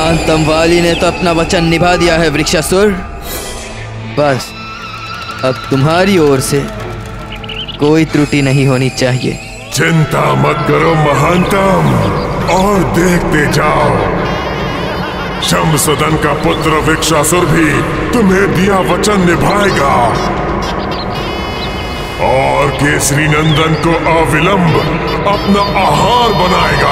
महानतम वाली ने तो अपना वचन निभा दिया है वृक्षासुर। बस अब तुम्हारी ओर से कोई त्रुटि नहीं होनी चाहिए। चिंता मत करो महानतम, और देखते जाओ, शमसदन का पुत्र वृक्षासुर भी तुम्हें दिया वचन निभाएगा और केसरी नंदन को अविलंब अपना आहार बनाएगा।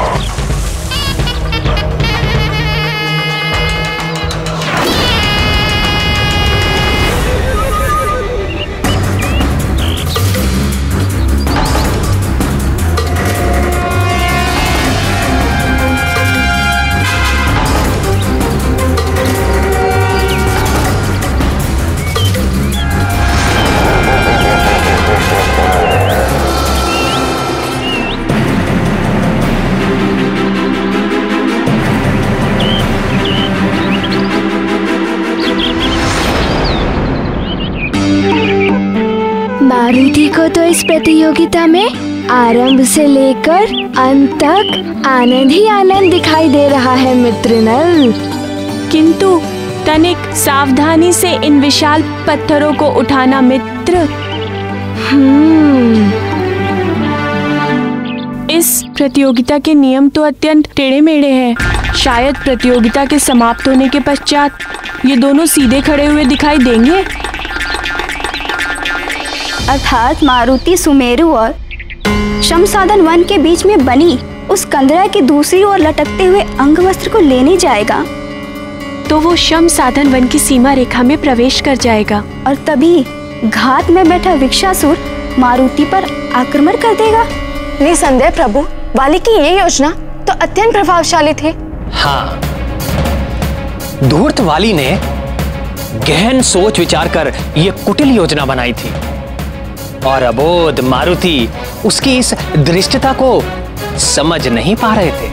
मारुति को तो इस प्रतियोगिता में आरंभ से लेकर अंत तक आनंद ही आनंद दिखाई दे रहा है मित्रनल। किंतु तनिक सावधानी से इन विशाल पत्थरों को उठाना मित्र। इस प्रतियोगिता के नियम तो अत्यंत टेढ़े मेढ़े हैं। शायद प्रतियोगिता के समाप्त होने के पश्चात ये दोनों सीधे खड़े हुए दिखाई देंगे। अर्थात मारुति सुमेरु और शमसादन वन के बीच में बनी उस कंदरा की दूसरी ओर लटकते हुए अंगवस्त्र को लेने जाएगा, तो वो शमसादन वन की सीमा रेखा में प्रवेश कर जाएगा और तभी घात में बैठा वृक्षासुर मारुति पर आक्रमण कर देगा। निसंदेह प्रभु, वाली की ये योजना तो अत्यंत प्रभावशाली थी। हाँ, धूर्त वाली ने गहन सोच विचार कर ये कुटिल योजना बनाई थी और अबोध मारुति उसकी इस दृष्टता को समझ नहीं पा रहे थे।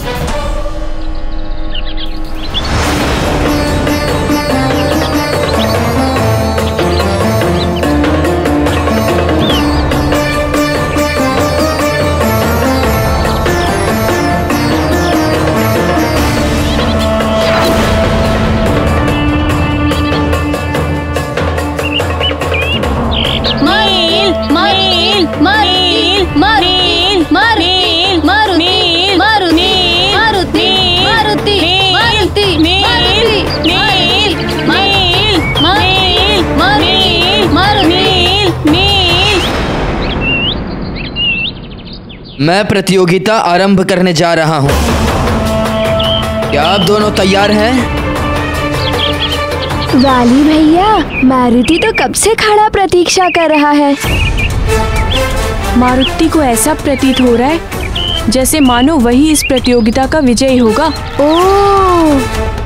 मैं प्रतियोगिता आरंभ करने जा रहा हूं। क्या आप दोनों तैयार हैं? वाली भैया, मारुति तो कब से खड़ा प्रतीक्षा कर रहा है। मारुति को ऐसा प्रतीत हो रहा है जैसे मानो वही इस प्रतियोगिता का विजयी होगा। ओह,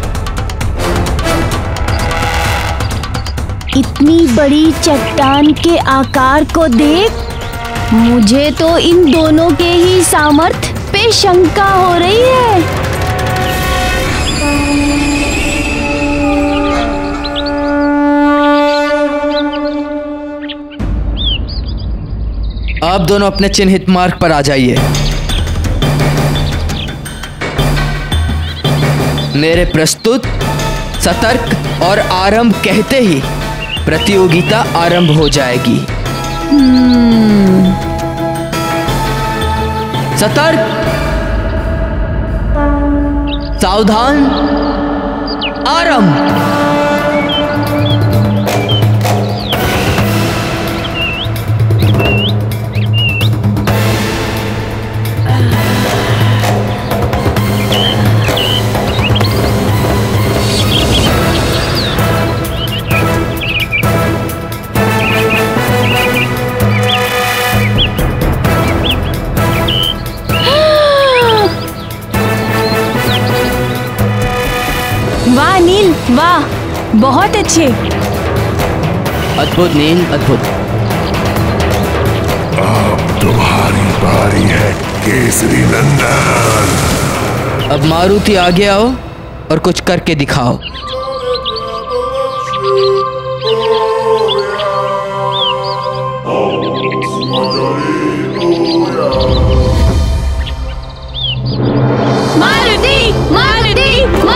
इतनी बड़ी चट्टान के आकार को देख मुझे तो इन दोनों के ही सामर्थ्य पे शंका हो रही है। आप दोनों अपने चिन्हित मार्ग पर आ जाइए। मेरे प्रस्तुत, सतर्क और आरंभ कहते ही प्रतियोगिता आरंभ हो जाएगी। सतर्क, सावधान, आरंभ। वाह नील, वाह, बहुत अच्छे। अद्भुत नील, अद्भुत। अब तुम्हारी बारी है केसरी नंदन। अब मारुति आगे आओ और कुछ करके दिखाओ। मारुति, मारुति,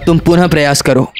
तुम पुनः प्रयास करो।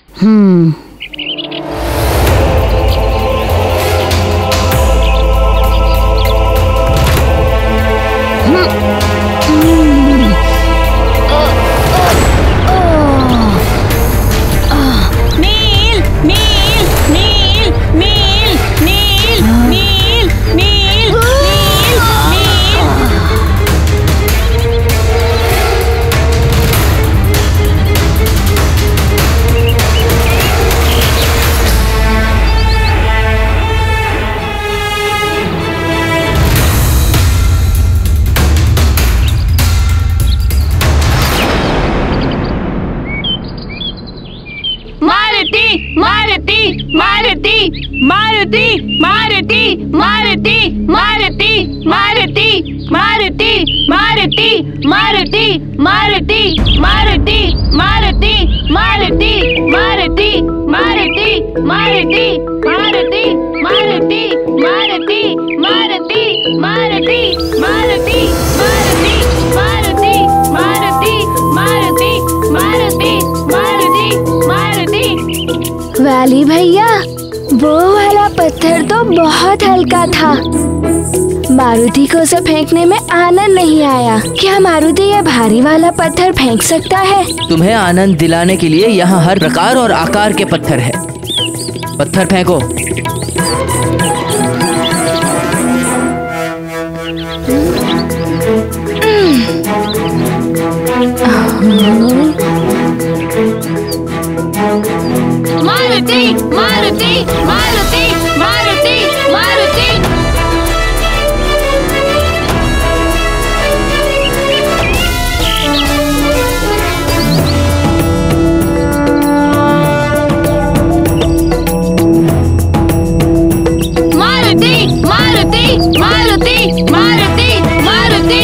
वाली भैया, वो वाला पत्थर तो बहुत हल्का था। मारुति को उसे फेंकने में आनंद नहीं आया। क्या मारुति ये भारी वाला पत्थर फेंक सकता है? तुम्हें आनंद दिलाने के लिए यहाँ हर प्रकार और आकार के पत्थर है। पत्थर फेंको। मारुति, मारुति, मारुति, मारुति, मारुति। मारुति, मारुति, मारुति, मारुति।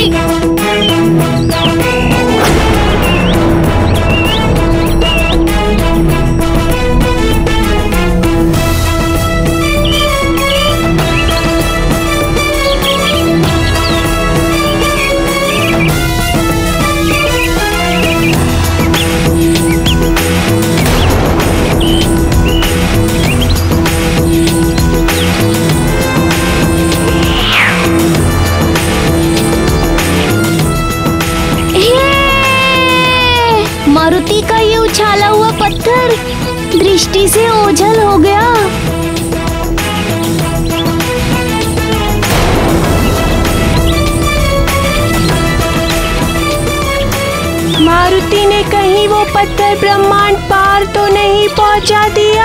मारुति का ये उछाला हुआ पत्थर दृष्टि से ओझल हो गया। मारुति ने कहीं वो पत्थर ब्रह्मांड पार तो नहीं पहुंचा दिया?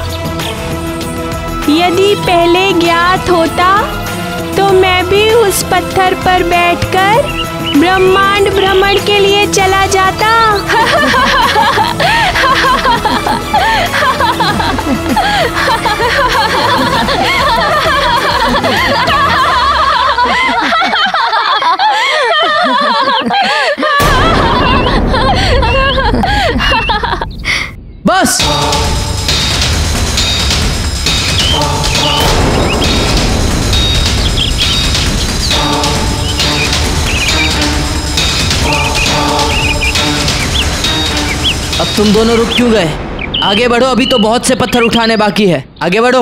यदि पहले ज्ञात होता तो मैं भी उस पत्थर पर बैठकर ब्रह्मांड भ्रमण के लिए चला जाता। बस अब तुम दोनों रुक क्यों गए? आगे बढ़ो, अभी तो बहुत से पत्थर उठाने बाकी है। आगे बढ़ो।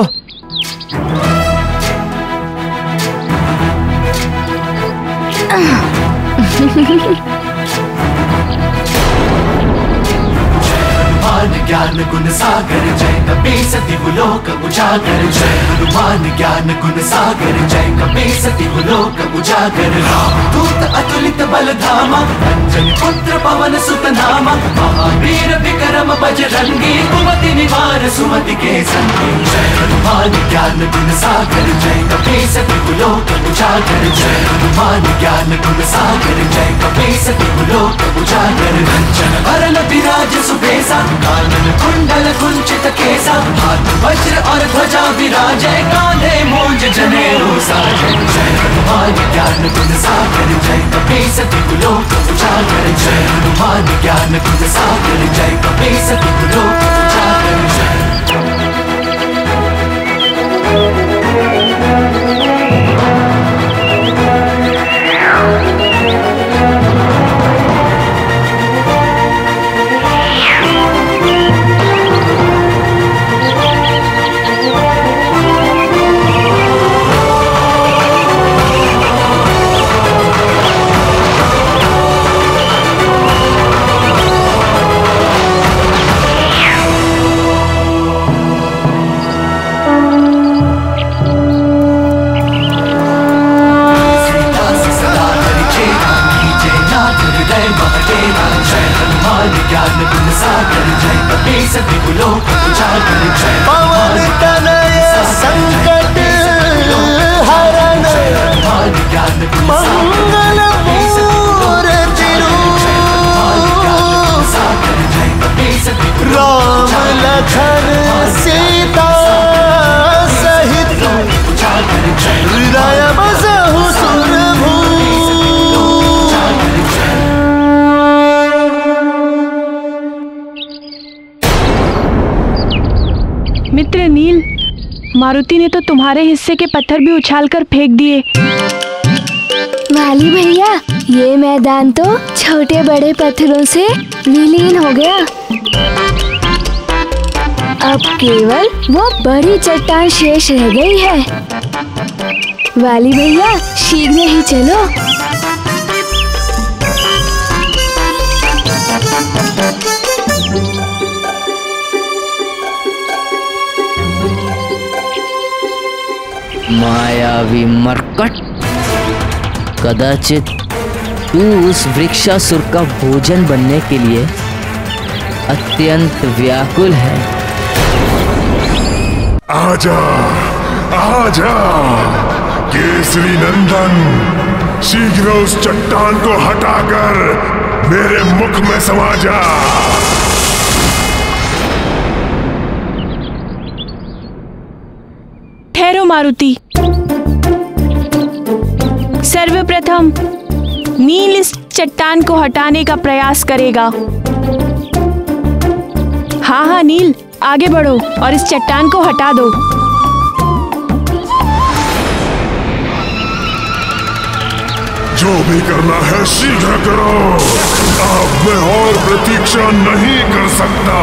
हनुमान ज्ञान गुण सागर जय कपी सती लोक उजागर। जय हनुमान ज्ञान गुण सागर जय कपी सती लोक उजागर। दूत अतुलित बल धामा अंजन पुत्र पवन सुत नामा। महावीर विक्रम बजरंगी कुमति निवार सुमति के संगी। जय हनुमान ज्ञान गुण सागर जय कपी सती लोक उजागर। जय हनुमान ज्ञान गुण सागर जय कपी सती लोक उजागर। कंचन वरण विराज सुबेसा कानन कुंडल कुंचित केसा। हाथ वज्र और ध्वजा विराजे कांधे मूंज जनेऊ साजे। जय हनुमान ज्ञान गुण सागर जय कपी सती लोक उजागर। जय हनुमान ज्ञान गुण सागर जय कपी सती लोक उजागर। जय मारुति ने तो तुम्हारे हिस्से के पत्थर भी उछालकर फेंक दिए। वाली भैया, ये मैदान तो छोटे बड़े पत्थरों से विलीन हो गया। अब केवल वो बड़ी चट्टान शेष रह गई है। वाली भैया, शीघ्र ही चलो। मायावी मरकट, कदाचित तू उस वृक्षासुर का भोजन बनने के लिए अत्यंत व्याकुल है। आजा, आजा केसरी नंदन, शीघ्र उस चट्टान को हटाकर मेरे मुख में समा जा। ठहरो मारुति, सर्वप्रथम नील इस चट्टान को हटाने का प्रयास करेगा। हाँ हाँ नील, आगे बढ़ो और इस चट्टान को हटा दो। जो भी करना है शीघ्र करो, अब मैं और प्रतीक्षा नहीं कर सकता।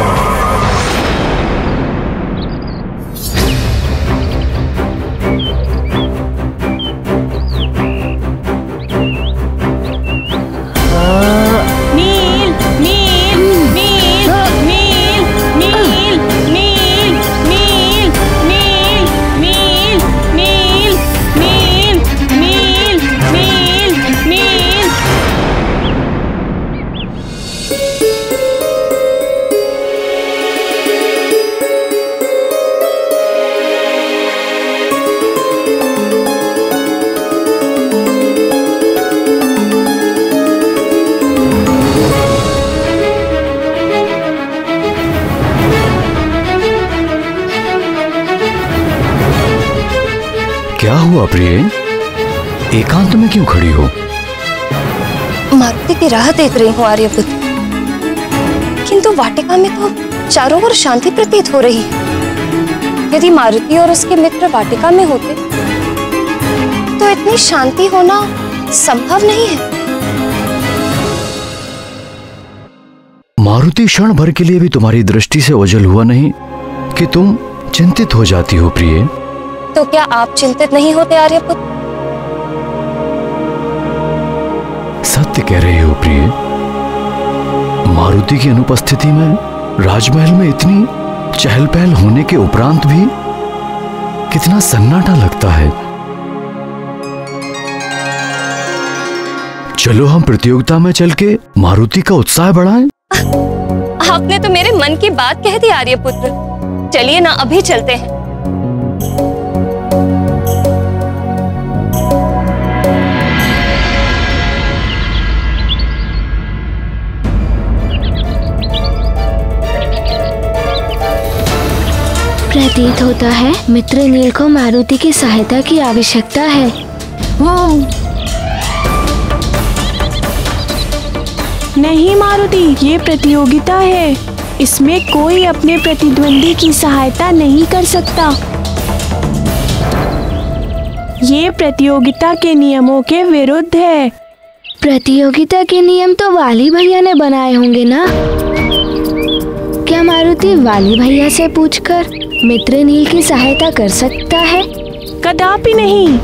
क्या हुआ प्रिय, एकांत में क्यों खड़ी हो? मारुति की राह देख रही हूँ आर्यपुत्र, किंतु वाटिका में तो चारों ओर शांति प्रतीत हो रही है। यदि मारुति और उसके मित्र वाटिका में होते तो इतनी शांति होना संभव नहीं है। मारुति क्षण भर के लिए भी तुम्हारी दृष्टि से ओझल हुआ नहीं कि तुम चिंतित हो जाती हो प्रिय? तो क्या आप चिंतित नहीं होते आर्यपुत्र? सत्य कह रहे हो प्रिय। मारुति की अनुपस्थिति में राजमहल में इतनी चहल पहल होने के उपरांत भी कितना सन्नाटा लगता है। चलो हम प्रतियोगिता में चल के मारुति का उत्साह बढ़ाएं। आपने तो मेरे मन की बात कह दी आर्यपुत्र। चलिए ना, अभी चलते हैं। प्रतीत होता है मित्र नील को मारुति की सहायता की आवश्यकता है। नहीं मारुति, ये प्रतियोगिता है, इसमें कोई अपने प्रतिद्वंदी की सहायता नहीं कर सकता। ये प्रतियोगिता के नियमों के विरुद्ध है। प्रतियोगिता के नियम तो वाली भैया ने बनाए होंगे ना? क्या मारुति वाली भैया से पूछकर मित्र नील की सहायता कर सकता है? कदापि नहीं।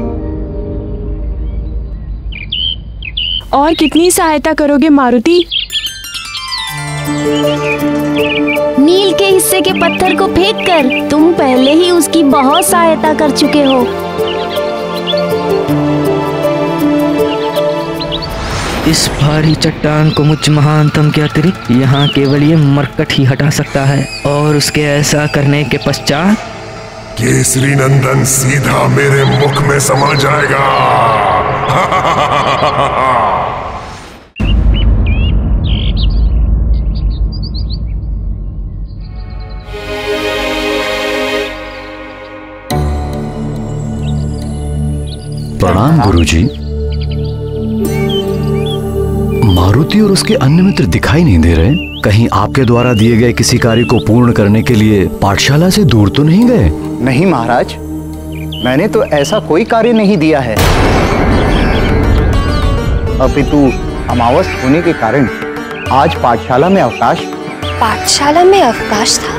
और कितनी सहायता करोगे मारुति? नील के हिस्से के पत्थर को फेंककर तुम पहले ही उसकी बहुत सहायता कर चुके हो। इस भारी चट्टान को मुझ महानतम के अतिरिक्त यहाँ केवल ये मरकट ही हटा सकता है, और उसके ऐसा करने के पश्चात केसरी नंदन सीधा मेरे मुख में समा जाएगा। प्रणाम गुरुजी। मारुति और उसके अन्य मित्र दिखाई नहीं दे रहे। कहीं आपके द्वारा दिए गए किसी कार्य को पूर्ण करने के लिए पाठशाला से दूर तो नहीं गए? नहीं महाराज, मैंने तो ऐसा कोई कार्य नहीं दिया है। अपितु अमावस होने के कारण आज पाठशाला में अवकाश। पाठशाला में अवकाश था?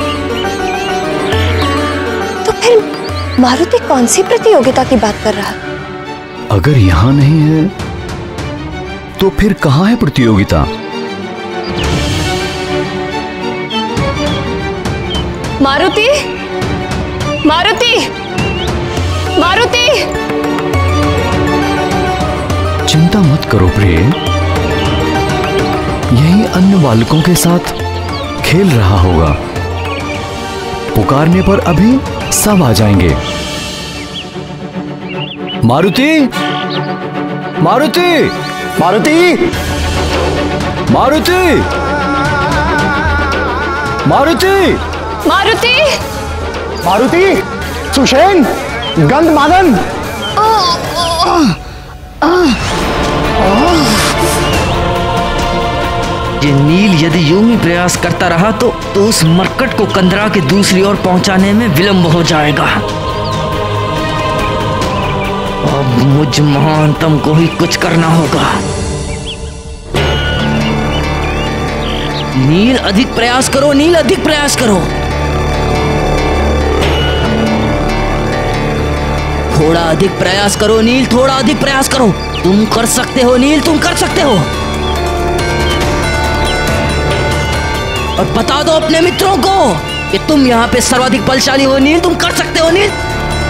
तो फिर मारुति कौन सी प्रतियोगिता की बात कर रहा? अगर यहाँ नहीं है तो फिर कहाँ है प्रतियोगिता? मारुति, मारुति, मारुति! चिंता मत करो प्रिय, यही अन्य बालकों के साथ खेल रहा होगा। पुकारने पर अभी सब आ जाएंगे। मारुति, मारुति, मारुति, मारुति, मारुति, मारुति, मारुति, सुषेण, गंधमादन। ये नील यदि यूं ही प्रयास करता रहा तो उस मरकट को कंदरा के दूसरी ओर पहुंचाने में विलंब हो जाएगा। अब मुझ महानतम को ही कुछ करना होगा। नील अधिक प्रयास करो, नील अधिक प्रयास करो। थोड़ा अधिक प्रयास करो नील, थोड़ा अधिक प्रयास करो। तुम कर सकते हो नील, तुम कर सकते हो। और बता दो अपने मित्रों को कि तुम यहाँ पे सर्वाधिक बलशाली हो नील, तुम कर सकते हो नील।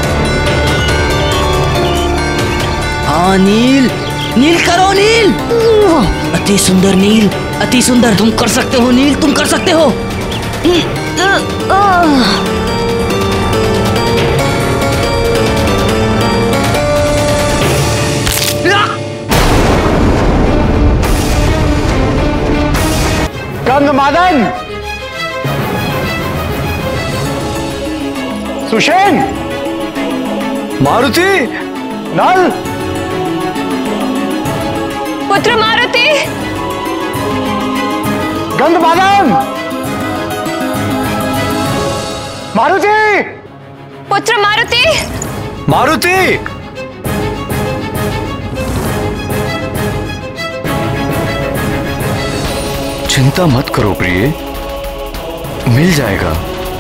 हाँ नील, नील करो नील। अति सुंदर नील, अति सुंदर। तुम कर सकते हो नील, तुम कर सकते हो। गंधमादन, सुषेण, मारुति, नल, पुत्र मारुति, गंधमादन, मारुति, पुत्र मारुति, मारुति। चिंता मत करो प्रिय, मिल जाएगा।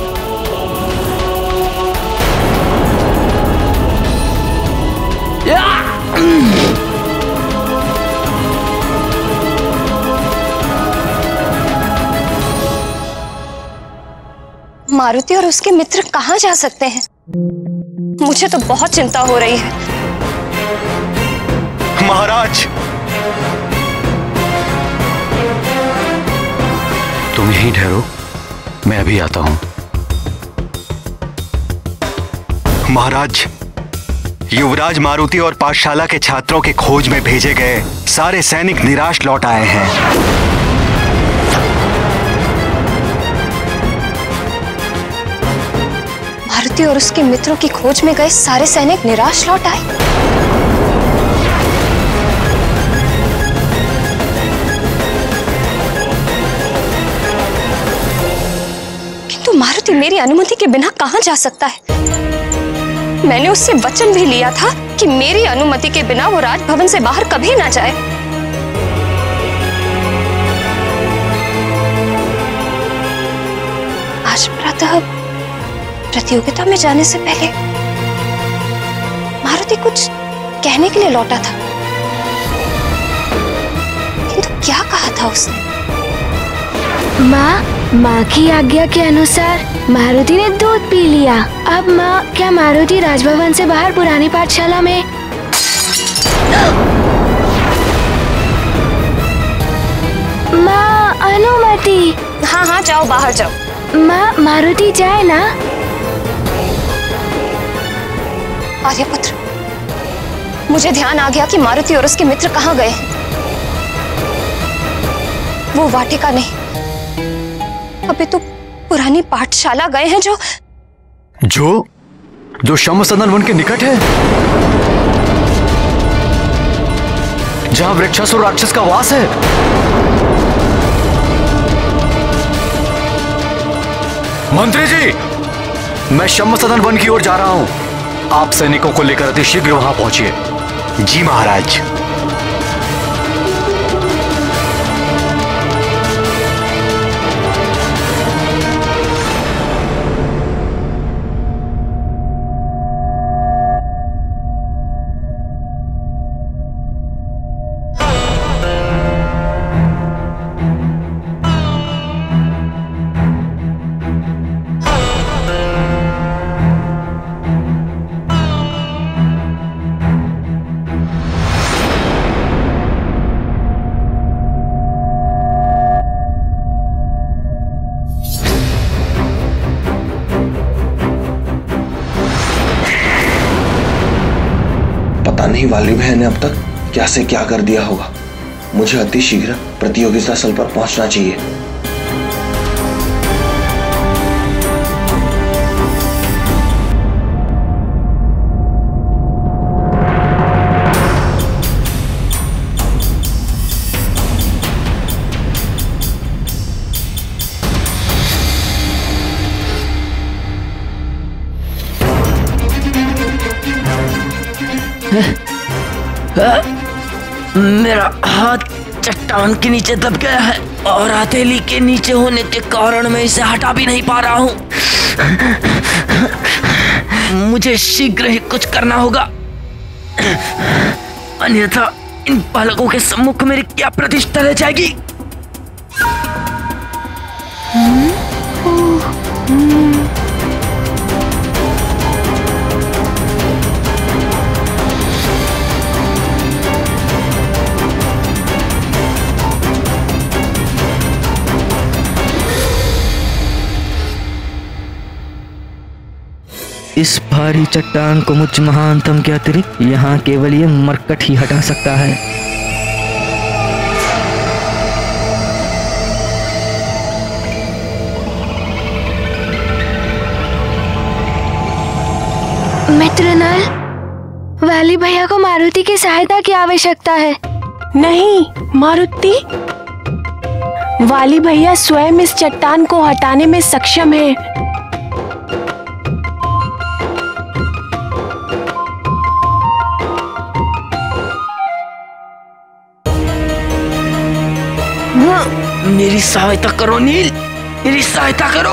मारुति और उसके मित्र कहाँ जा सकते हैं? मुझे तो बहुत चिंता हो रही है। महाराज, तुम यहीं ठहरो, मैं अभी आता हूं। महाराज, युवराज मारुति और पाठशाला के छात्रों के खोज में भेजे गए सारे सैनिक निराश लौट आए हैं। मारुति और उसके मित्रों की खोज में गए सारे सैनिक निराश लौट आए। किंतु मारुति मेरी अनुमति के बिना कहां जा सकता है? मैंने उससे वचन भी लिया था कि मेरी अनुमति के बिना वो राजभवन से बाहर कभी ना जाए। आज प्रातः प्रतियोगिता में जाने से पहले मारुति कुछ कहने के लिए लौटा था, किंतु क्या कहा था उसने? माँ की आज्ञा के अनुसार मारुति ने दूध पी लिया। अब माँ, क्या मारुति राजभवन से बाहर पुरानी पाठशाला में? माँ, अनुमति। हाँ हाँ, जाओ, बाहर जाओ। माँ, मारुति जाए ना? आर्यपुत्र, मुझे ध्यान आ गया कि मारुति और उसके मित्र कहाँ गए हैं। वो वाटिका नहीं, अभी तो पुरानी पाठशाला गए हैं जो शमसदन वन के निकट है, जहां वृक्षासुर राक्षस का वास है। मंत्री जी, मैं शम्सदन वन की ओर जा रहा हूं। आप सैनिकों को लेकर अति शीघ्र वहां पहुंचिए। जी महाराज। वाली बहन ने अब तक क्या से क्या कर दिया होगा। मुझे अति शीघ्र प्रतियोगिता स्थल पर पहुंचना चाहिए। मेरा हाथ चट्टान के नीचे दब गया है और हथेली के नीचे होने के कारण मैं इसे हटा भी नहीं पा रहा हूँ। मुझे शीघ्र ही कुछ करना होगा, अन्यथा इन बालकों के सम्मुख मेरी क्या प्रतिष्ठा रह जाएगी। इस भारी चट्टान को मुझ महानतम के अतिरिक्त यहाँ केवल ये मरकट ही हटा सकता है। मित्र नल, वाली भैया को मारुति की सहायता की आवश्यकता है। नहीं मारुति, वाली भैया स्वयं इस चट्टान को हटाने में सक्षम है। मेरी सहायता करो नील, मेरी सहायता करो।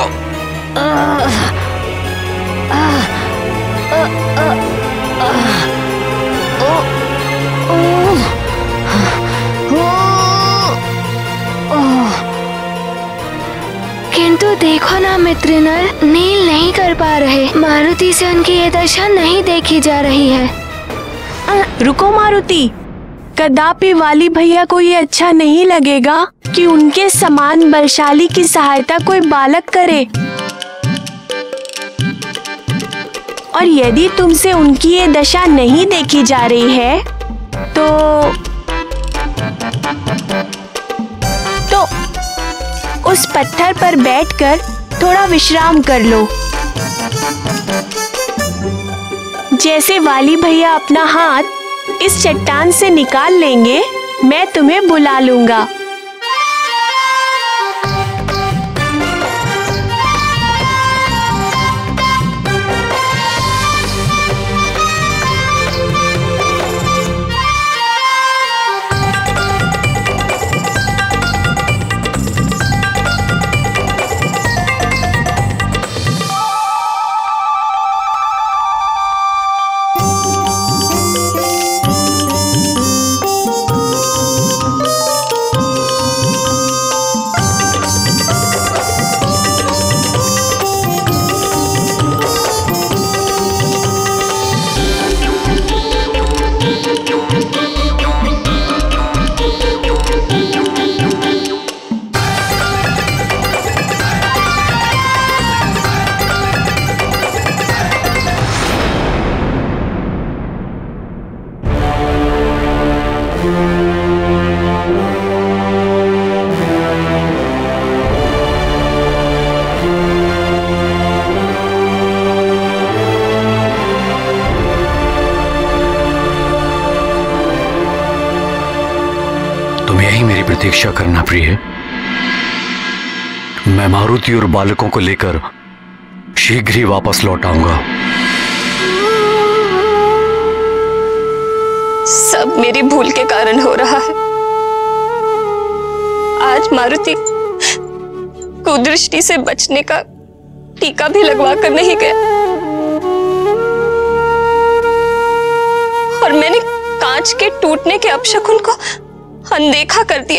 किंतु देखो ना मित्र नल, नील नहीं कर पा रहे। मारुति से उनकी ये दशा नहीं देखी जा रही है। रुको मारुति, कदापि वाली भैया को ये अच्छा नहीं लगेगा कि उनके समान बलशाली की सहायता कोई बालक करे, और यदि तुमसे उनकी ये दशा नहीं देखी जा रही है तो उस पत्थर पर बैठकर थोड़ा विश्राम कर लो। जैसे वाली भैया अपना हाथ इस चट्टान से निकाल लेंगे, मैं तुम्हें बुला लूंगा। प्रतीक्षा करना प्रिय। मैं मारुति और बालकों को लेकर शीघ्र ही वापस लौट आऊंगा। सब मेरी भूल के कारण हो रहा है। आज मारुति कुदृष्टि से बचने का टीका भी लगवा कर नहीं गया और मैंने कांच के टूटने के अपशकुन को अनदेखा कर दिया।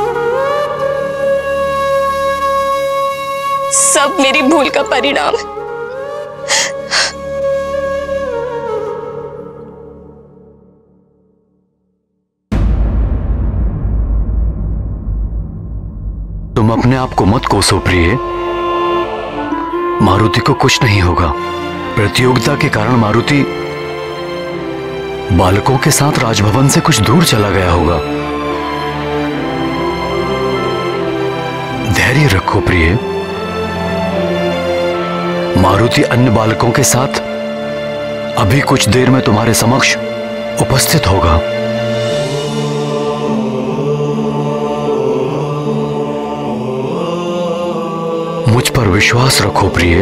सब मेरी भूल का परिणाम है। तुम अपने आप को मत कोसो प्रिय। मारुति को कुछ नहीं होगा। प्रतियोगिता के कारण मारुति बालकों के साथ राजभवन से कुछ दूर चला गया होगा। धैर्य रखो प्रिय। मारुति अन्य बालकों के साथ अभी कुछ देर में तुम्हारे समक्ष उपस्थित होगा। मुझ पर विश्वास रखो प्रिय।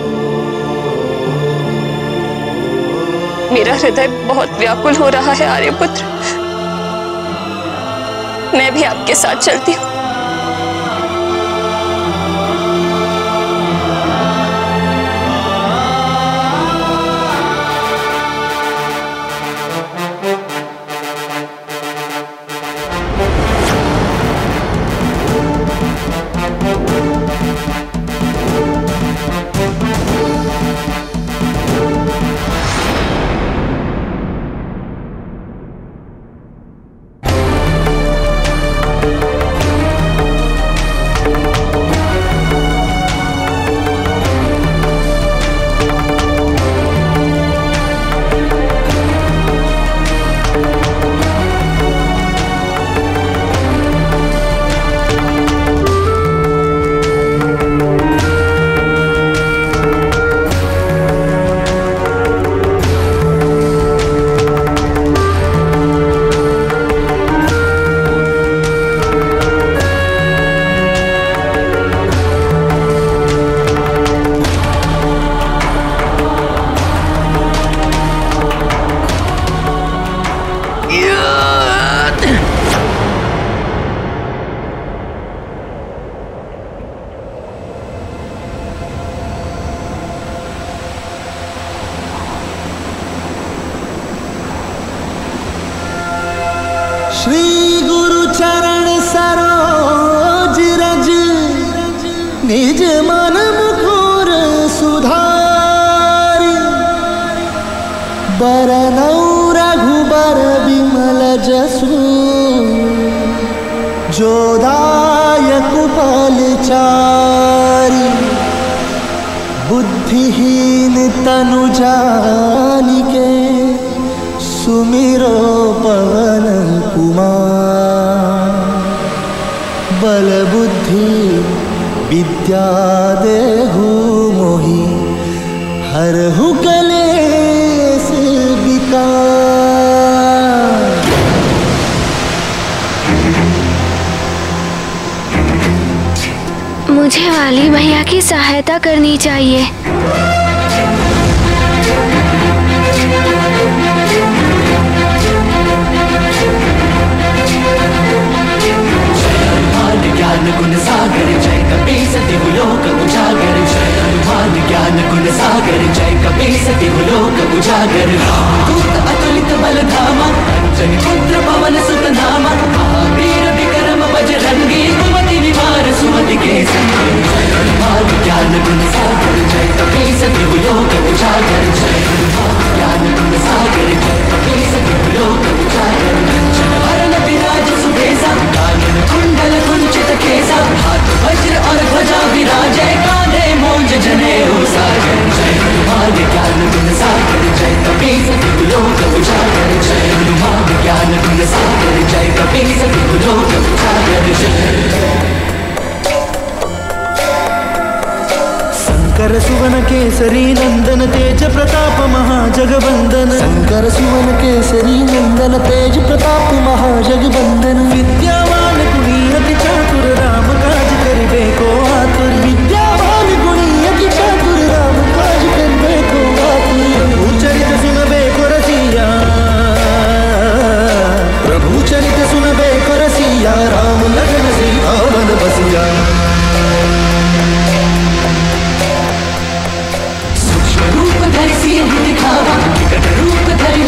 मेरा हृदय बहुत व्याकुल हो रहा है आर्यपुत्र। मैं भी आपके साथ चलती हूँ। श्री गुरु चरण सरोज रज निज मन मुकुर सुधारी बरनौ रघुबर बिमल जसु जोदायक फलचारी बुद्धिहीन तनु जानिके सुमिरो पवन कुमार बल बुद्धि विद्या देहु मोहि हरहु कलेश विकार। मुझे वाली भैया की सहायता करनी चाहिए। ज्ञान गुण सागर जय कपीस तिहु लोक उजागर। जय हनुमान ज्ञान गुण सागर जय कपीस तिहु लोक उजागर। रामदूत अतुलित बल धामा अंजन पुत्र पवन सुत नामा महावीर विक्रम बजरंगी कुमति निवार सुमति के संगी। जय हनुमान ज्ञान गुण सागर जय कपीस तिहु लोक उजागर। जय हनुमान ज्ञान गुण सागर जय कपीस तिहु लोक उजागर। जनवरन विराज सुबेसा कानन कुंडल कुंचित केसा हाथ वज्र और ध्वजा विराजय कांधे मूंज जनेऊ सागर। जय हनुमान ज्ञान गुण सागर जय कपीस तिहु लोक उजागर। जय हनुमान ज्ञान गुण सागर जय कपीस तिहु लोक उजागर। शंकर सुवन केसरी नंदन तेज प्रताप महाजगवंदन। शंकर सुवन केसरी नंदन तेज प्रताप महाजगवंदन। विद्यावान गुणी अति चातुर राम काज करिबे को आतुर। विद्यावान गुणी अति चातुर राम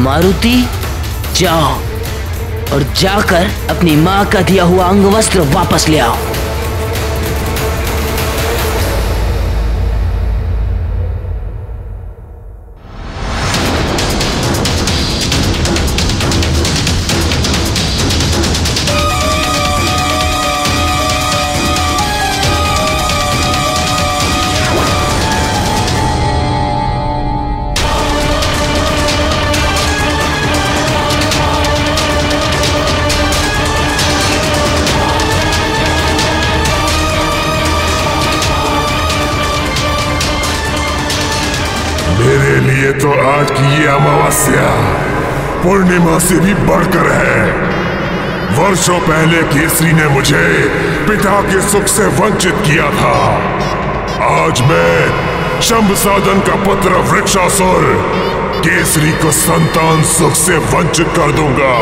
मारुति, जाओ और जाकर अपनी माँ का दिया हुआ अंगवस्त्र वापस ले आओ। मेरे लिए तो आज की ये अमावस्या पूर्णिमा से भी बढ़कर है। वर्षों पहले केसरी ने मुझे पिता के सुख से वंचित किया था। आज मैं शंभसादन का पुत्र वृक्षासुर केसरी को संतान सुख से वंचित कर दूंगा।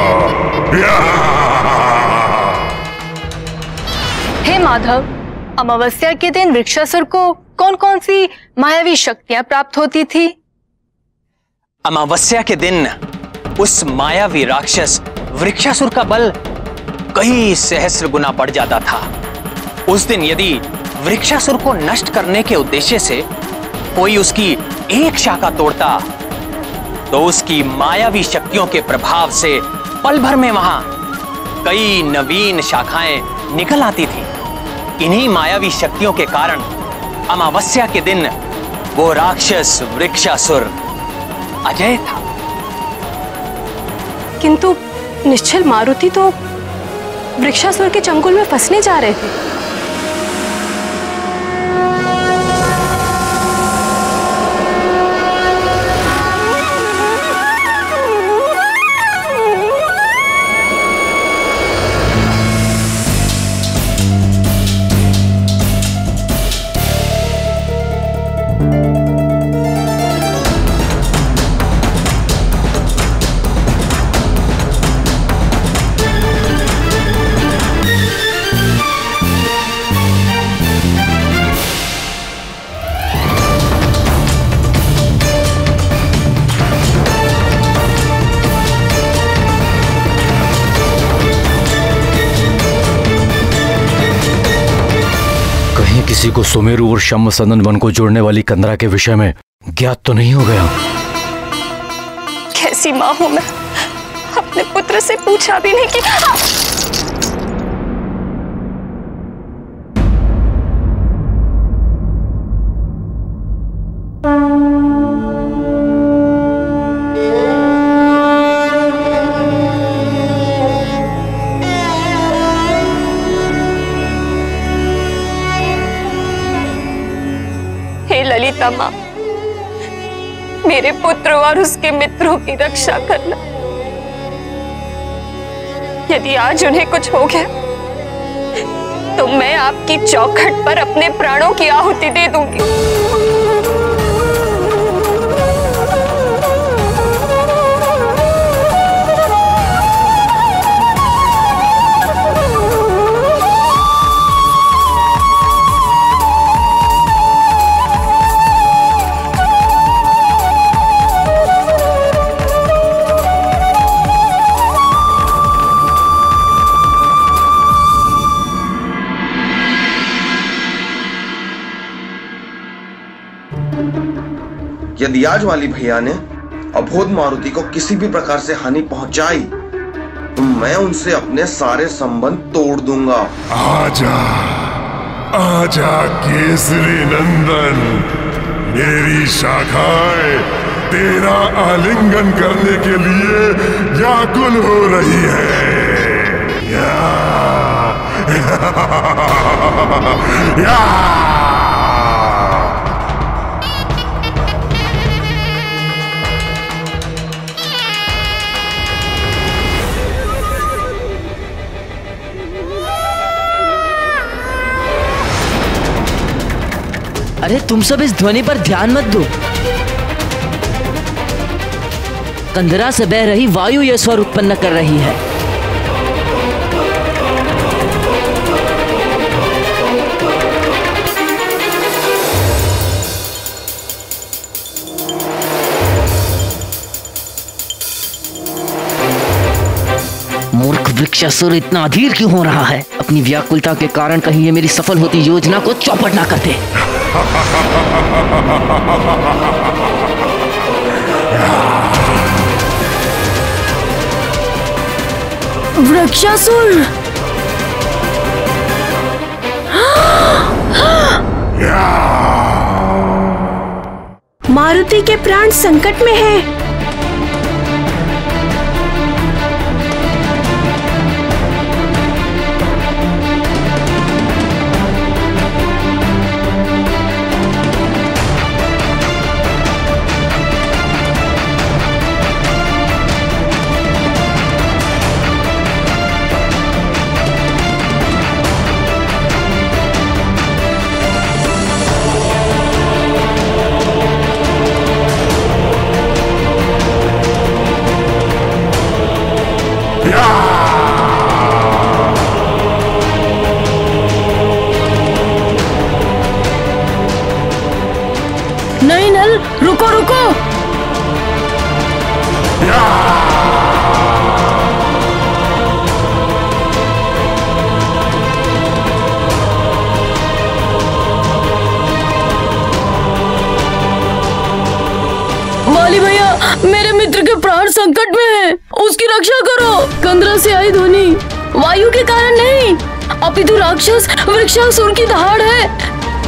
हे माधव, अमावस्या के दिन वृक्षासुर को कौन कौन सी मायावी शक्तियां प्राप्त होती थी? अमावस्या के दिन उस मायावी राक्षस वृक्षासुर का बल कई सहस्र गुना बढ़ जाता था। उस दिन यदि वृक्षासुर को नष्ट करने के उद्देश्य से कोई उसकी एक शाखा तोड़ता तो उसकी मायावी शक्तियों के प्रभाव से पल भर में वहां कई नवीन शाखाएं निकल आती थी। इन्हीं मायावी शक्तियों के कारण अमावस्या के दिन वो राक्षस वृक्षासुर अजय था। किंतु निश्चल मारुति तो वृक्षासुर के चंगुल में फंसने जा रहे थे। किसी को सुमेरु और शंभसादन वन को जोड़ने वाली कंदरा के विषय में ज्ञात तो नहीं हो गया? कैसी माँ हूं मैं, अपने पुत्र से पूछा भी नहीं कि माँ, मेरे पुत्र और उसके मित्रों की रक्षा करना। यदि आज उन्हें कुछ हो गया तो मैं आपकी चौखट पर अपने प्राणों की आहुति दे दूंगी। यदि आज वाली भैया ने अबोध मारुति को किसी भी प्रकार से हानि पहुंचाई तो मैं उनसे अपने सारे संबंध तोड़ दूंगा। आजा, आजा केसरी नंदन, मेरी शाखाएं तेरा आलिंगन करने के लिए व्याकुल हो रही है। अरे तुम सब इस ध्वनि पर ध्यान मत दो। कंदरा से बह रही वायु यह स्वर उत्पन्न कर रही है। वृक्षासुर इतना अधीर क्यों हो रहा है? अपनी व्याकुलता के कारण कहीं ये मेरी सफल होती योजना को चौपट ना कर दे। वृक्षासुर! मारुति के प्राण संकट में हैं। नहीं नल, रुको रुको। माली भैया, मेरे मित्र के प्राण संकट में हैं। उसकी रक्षा करो। कंदरा से आई ध्वनि वायु के कारण नहीं, अपितु राक्षस वृक्षासुर की दहाड़ है।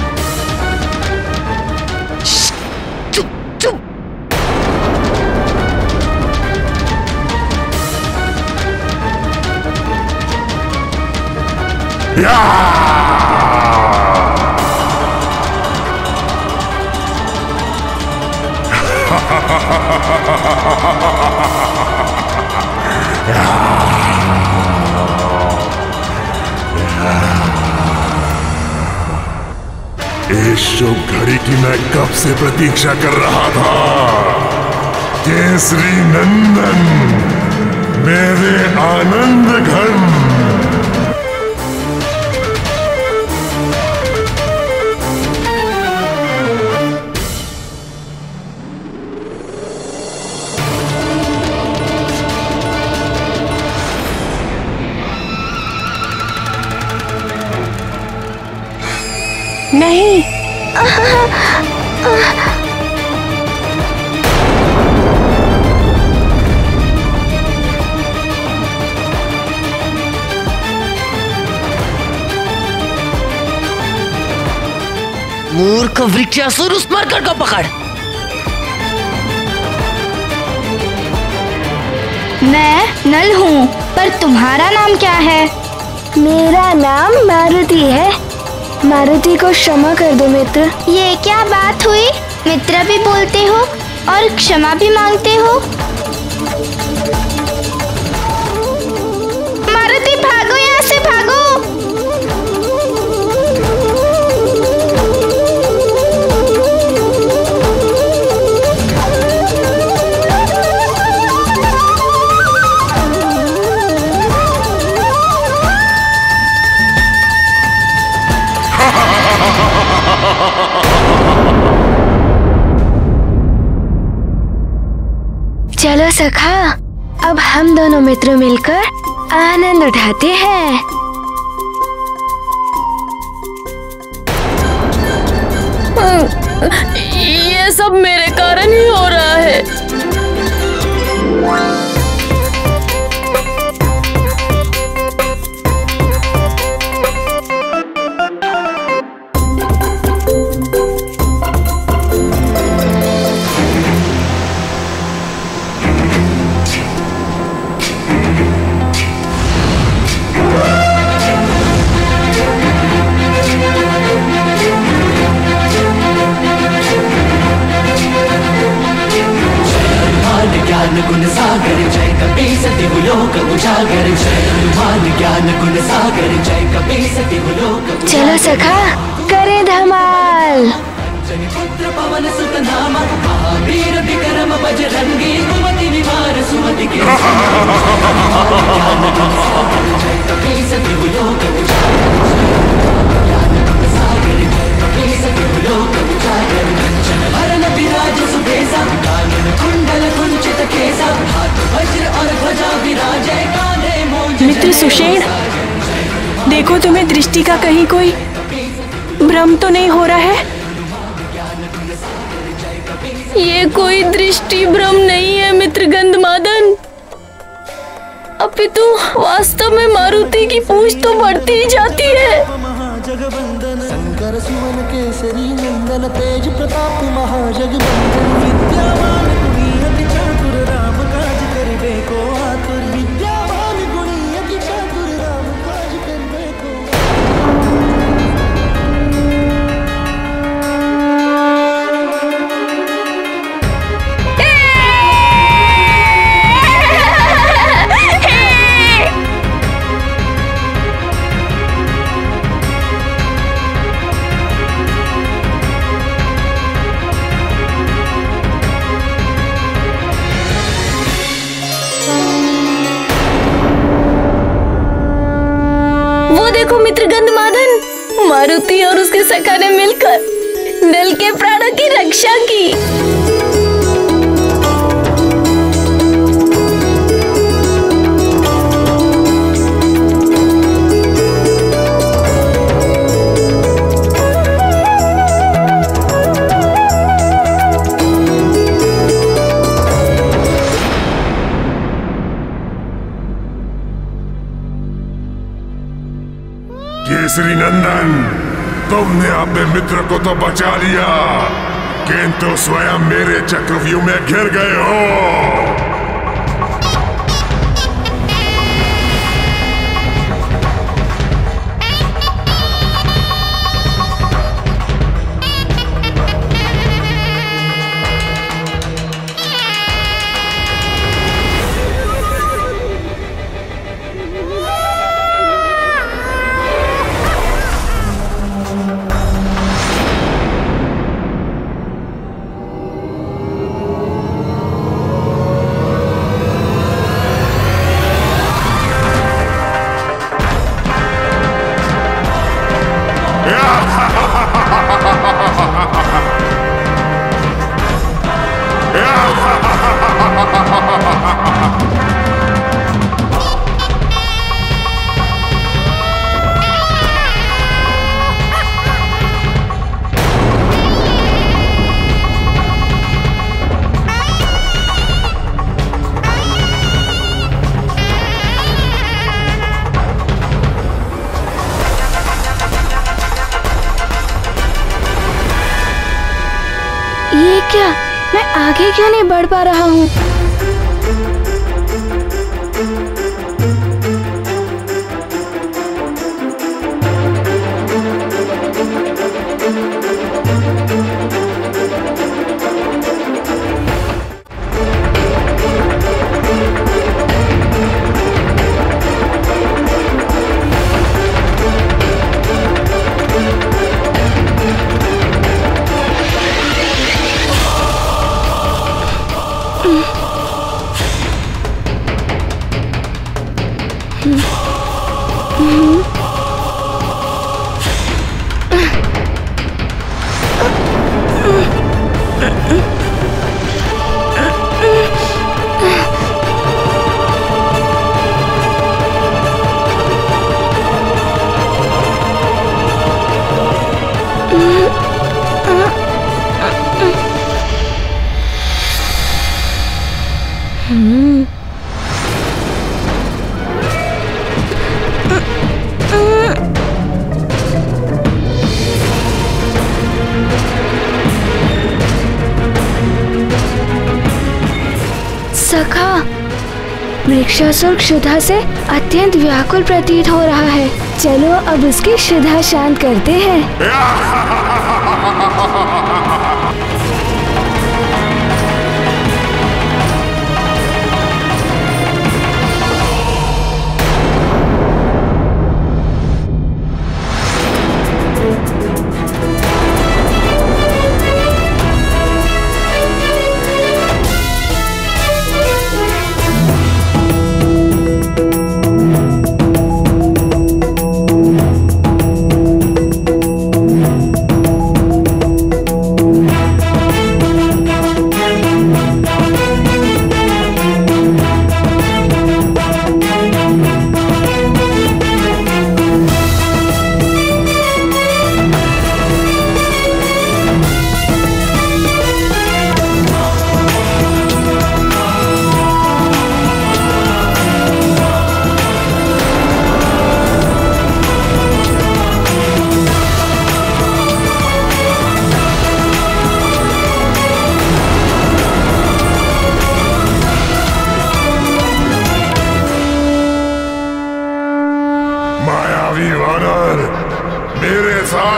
इस शुभ घड़ी की मैं कब से प्रतीक्षा कर रहा था। केसरी नंदन, मेरे आनंद घन। नहीं। मूर्ख वृक्षासुर, उस मरकट को पकड़। मैं नल हूँ, पर तुम्हारा नाम क्या है? मेरा नाम मारुति है। मारुति को क्षमा कर दो मित्र। ये क्या बात हुई? मित्र भी बोलते हो और क्षमा भी मांगते हो। मारुति भागो, यहाँ से भागो। चलो सखा, अब हम दोनों मित्र मिलकर आनंद उठाते हैं। ये सब मेरे कारण ही हो रहा है। गुण सागर जय कपीसति लोक उजागर, जय हनुमान ज्ञान गुण सागर जय कपीसति लोक। चलो सखा, करें धमाल। पुत्र पवन सुत नाम, महावीर विक्रम बजरंगी, कुमति निवार सुमति के जय कपीसति लोक उजागर, कंचन वरण विराज सुबेसा, कानन कुंडल कुंचित केसा, हाथ वज्र और ध्वजा विराजे, कांधे मूंज मित्र सुषेण, देखो तुम्हें दृष्टि का कहीं कोई भ्रम तो नहीं हो रहा है? ये कोई दृष्टि भ्रम नहीं है मित्र गंधमादन, अपितु वास्तव में मारुति की पूंछ तो बढ़ती ही जाती है। जगबंदन शंकर सुवन केसरी नंदन तेज प्रताप महाजगबंदन विद्यावान गुणी अति चातुर राम काज करिबे को आतुर विद्यावान गुणी अति चातुर राम काज करिबे को। देखो मित्र गंधमादन, मारुति और उसके सखा ने मिलकर दल के प्राणों की रक्षा की। केसरी नंदन, तुमने अपने मित्र को तो बचा लिया, किंतु स्वयं मेरे चक्रव्यूह में घिर गए हो। क्या मैं आगे क्यों नहीं बढ़ पा रहा हूँ? वृक्षासुर क्षुधा से अत्यंत व्याकुल प्रतीत हो रहा है। चलो अब उसकी क्षुधा शांत करते हैं।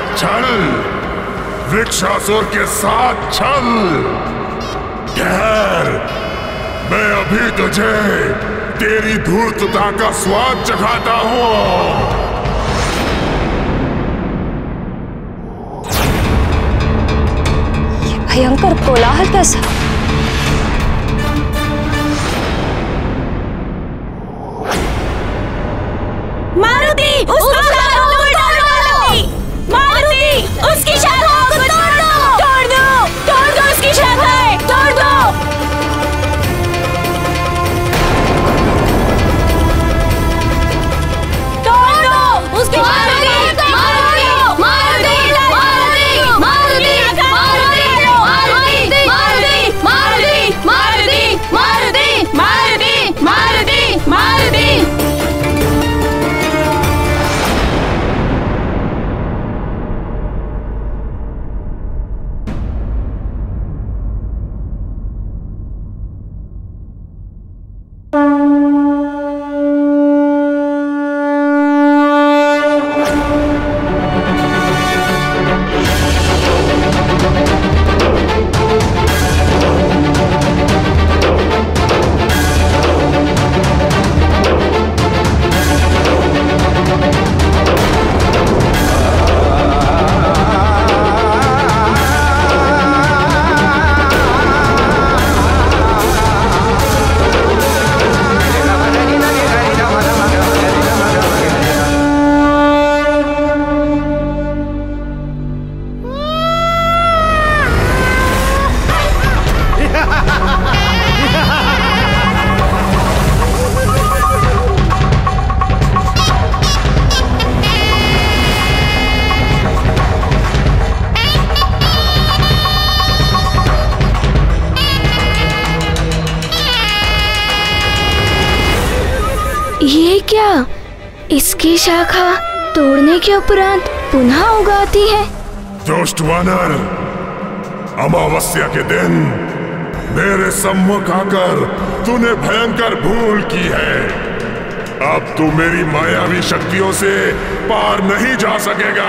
साथ चल, वृक्षासुर के साथ चल। खैर, मैं अभी तुझे तेरी धूर्तता का स्वाद चखाता हूँ। ये भयंकर कोलाहल कैसा? मारुति, उसकी शाखाओं को तोड़ डालो। मारुति, उसकी शाखाओं को तोड़ दो। तोड़ दो, तोड़ दो उसकी शाखाएं, तोड़ दो। तोड़ दो उसकी शाखाएं। ये क्या? इसकी शाखा तोड़ने के उपरांत पुनः उगाती है। दुष्ट वानर, अमावस्या के दिन मेरे सम्मुख आकर तूने भयंकर भूल की है। अब तू मेरी मायावी शक्तियों से पार नहीं जा सकेगा।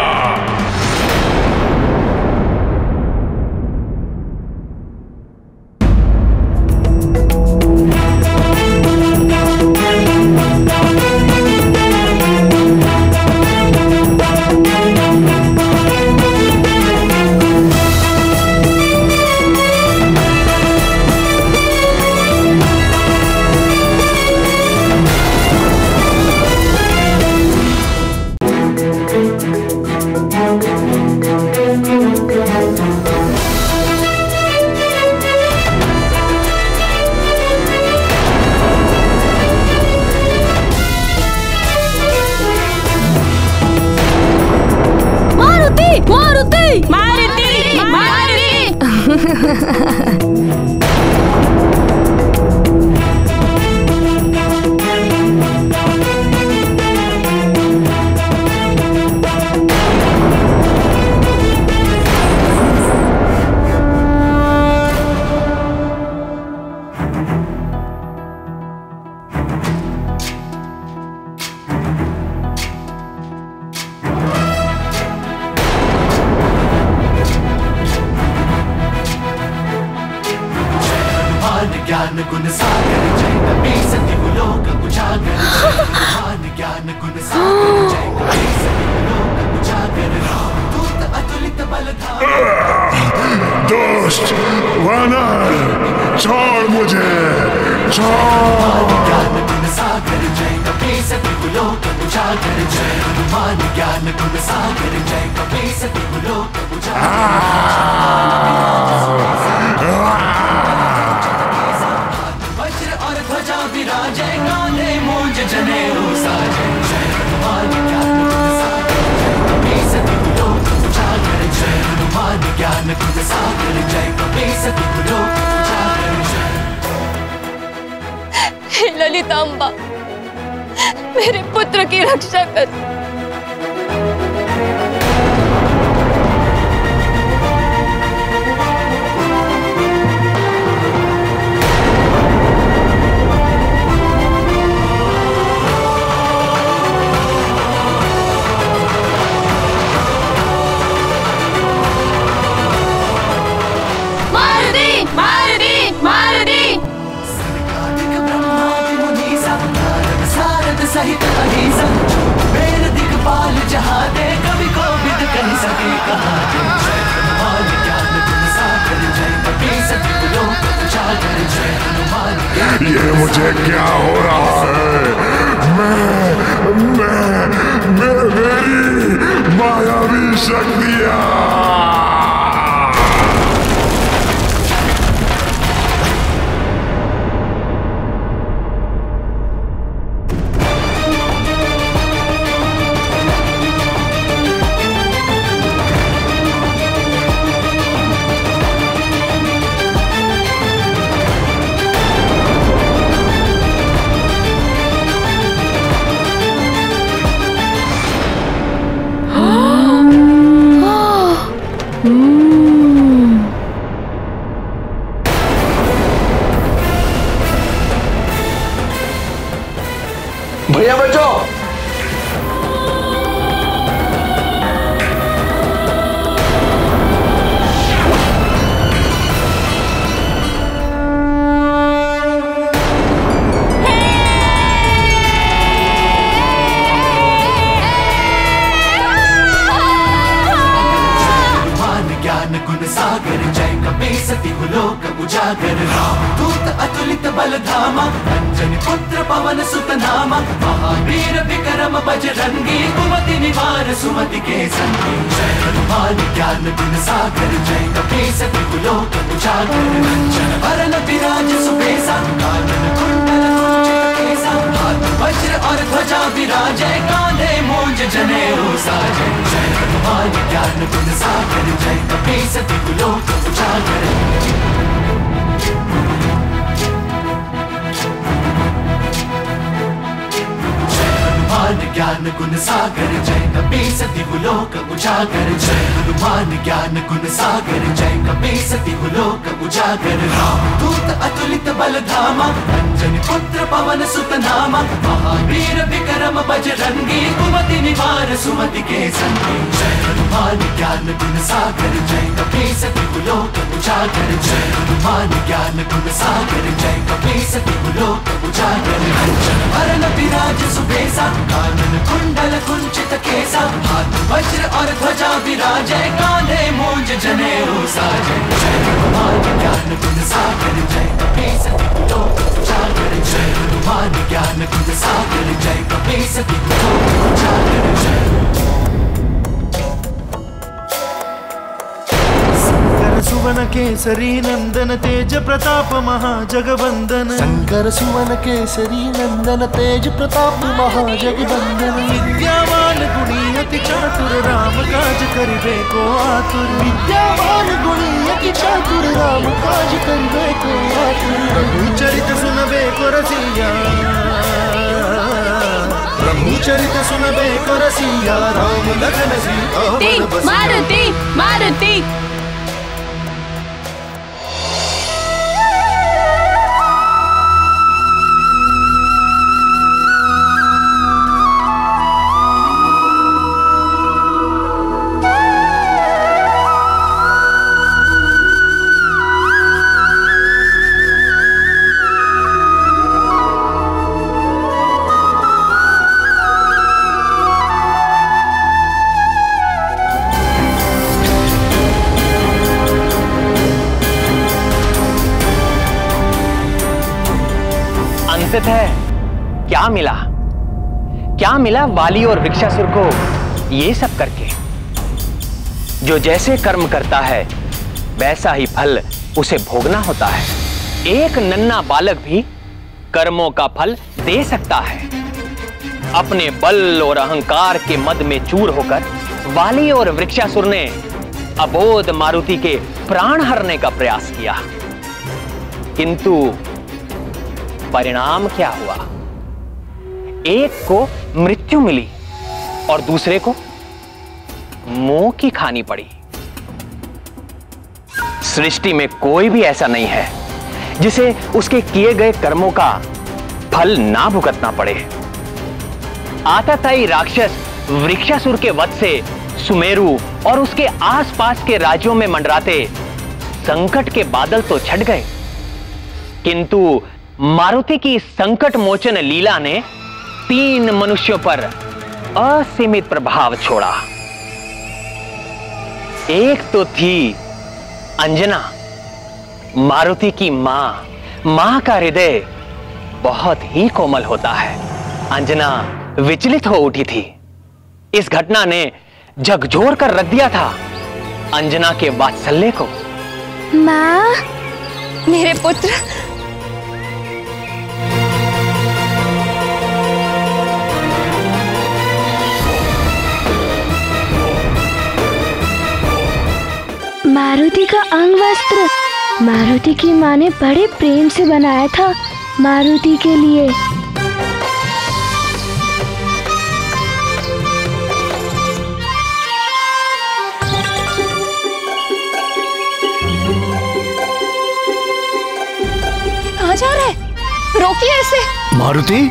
ज्ञान गुण सागर जय कपी सति लोक उजागर। हनुमान ज्ञान गुण सागर जय कपी सति लोक उजागर। दूत अतुलित बल दुष्ट वानर, छोड़ मुझे, छोड़। ज्ञान गुण सागर जय कपी सति लोक उजागर। जय हनुमान ज्ञान गुण सागर जय कपी सति लोक उजागर। विराजय गाने मूंज जने साजन। जय हनुमान ज्ञान गुण सागर जय कपी सति लोक उजागर। जय हनुमान ज्ञान गुण सागर जय कपी सति लोक उजागर। हे ललितांबा, मेरे पुत्र की रक्षा कर। ये मुझे क्या हो रहा है? मेरी मायावी शक्तियां। भैया बचो। ज्ञान गुण सागर जय कपे सती लोक उजागर राम दूत अतुलित बल धामा अंजनी पुत्र पवन सुत नामा महावीर विक्रम बजरंगी कुमति निवार सुमति के संगी जय हनुमान ज्ञान गुण सागर जय कपे सती लोक उजागर रंजन वरन विराज सुबेसा कानन कुंडल कुंचित केसा हाथ वज्र और ध्वजा विराजै कांधे मूंज जनेऊ साजै जय हनुमान ज्ञान गुण सागर जय कपे सती लोक उजागर ज्ञान गुण सागर जय कपे सती लोक उजागर जय हनुमान ज्ञान गुण सागर जय कपे सती लोक उजागर राम दूत अतुलित बल धामा अंजनी पुत्र पवन सुत नामा महावीर विक्रम बजरंगी कुमति निवार सुमति के संगी जय हनुमान ज्ञान गुण सागर जय कपे सती लोक उजागर जय हनुमान ज्ञान गुण सागर जय कपे सती लोक उजागर रंजन वरन विराज सुबेसा कानन कुंडल कुंचित केसा हाथ वज्र और ध्वजा विराजै कांधे मूंज जनेऊ साजै जय हनुमान ज्ञान गुण सागर जय कपे सती लोक उजागर जय हनुमान ज्ञान गुण सागर जय कपे सती लोक उजागर जय सुवन केसरी नंदन तेज प्रताप महाजगवंदन शंकर सुवन केसरी नंदन तेज प्रताप महाजगवंदन विद्यावान गुणी अति चातुर राम काज करिबे को आतुर विद्यावान गुणी अति चातुर राम काज करिबे को आतुर प्रभु चरित सुनबे को रसिया प्रभु चरित सुनबे को रसिया राम लखन सीता मारुति मारुति है क्या मिला वाली और वृक्षासुर को ये सब करके? जो जैसे कर्म करता है वैसा ही फल उसे भोगना होता है। एक नन्हा बालक भी कर्मों का फल दे सकता है। अपने बल और अहंकार के मद में चूर होकर वाली और वृक्षासुर ने अबोध मारुति के प्राण हरने का प्रयास किया, किंतु परिणाम क्या हुआ? एक को मृत्यु मिली और दूसरे को मोह की खानी पड़ी। सृष्टि में कोई भी ऐसा नहीं है जिसे उसके किए गए कर्मों का फल ना भुगतना पड़े। आताताई राक्षस वृक्षासुर के वध से सुमेरु और उसके आसपास के राज्यों में मंडराते संकट के बादल तो छट गए, किंतु मारुति की संकट मोचन लीला ने 3 मनुष्यों पर असीमित प्रभाव छोड़ा। एक तो थी अंजना, मारुति की मां का हृदय बहुत ही कोमल होता है। अंजना विचलित हो उठी थी। इस घटना ने झकझोर कर रख दिया था अंजना के वात्सल्य को। माँ, मेरे पुत्र, मारुति का अंग वस्त्र मारुति की माँ ने बड़े प्रेम से बनाया था मारुति के लिए। कहाँ जा रहा है? रोकिए इसे। मारुति,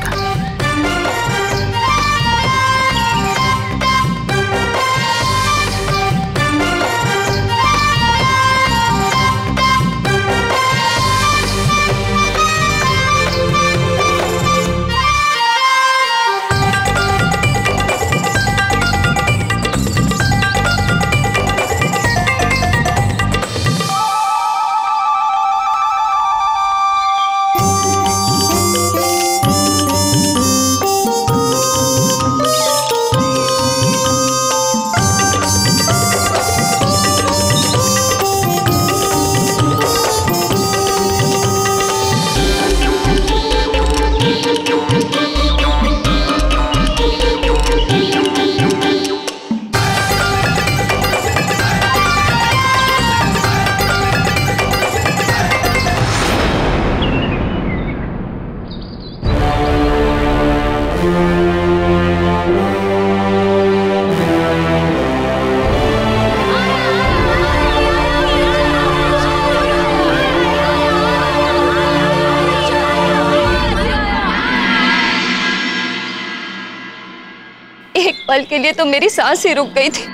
पल के लिए तो मेरी सांस ही रुक गई थी।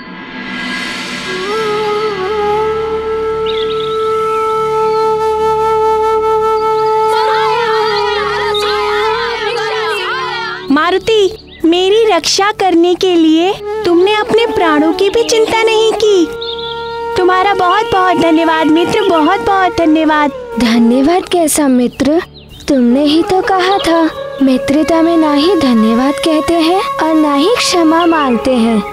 मारुति, मेरी रक्षा करने के लिए तुमने अपने प्राणों की भी चिंता नहीं की। तुम्हारा बहुत बहुत धन्यवाद मित्र, बहुत बहुत धन्यवाद। धन्यवाद कैसा मित्र? तुमने ही तो कहा था मित्रता में ना ही धन्यवाद कहते हैं और ना ही क्षमा मांगते हैं।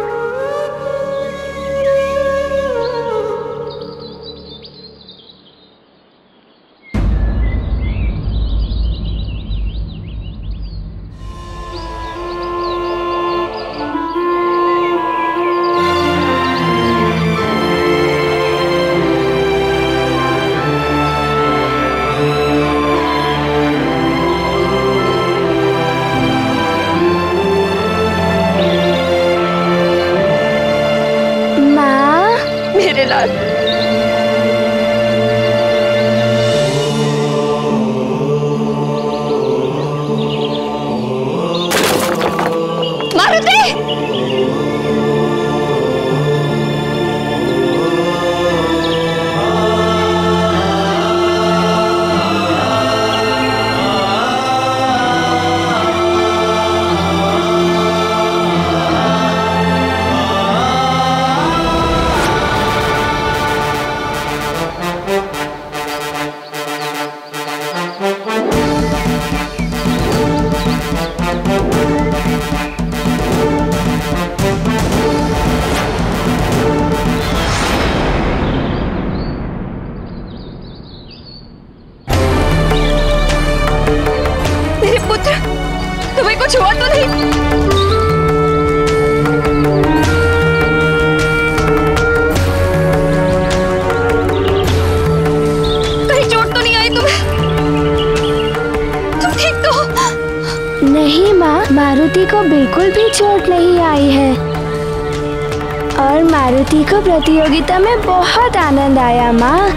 मारुति को बिल्कुल भी चोट नहीं आई है और मारुति को प्रतियोगिता में बहुत आनंद आया माँ।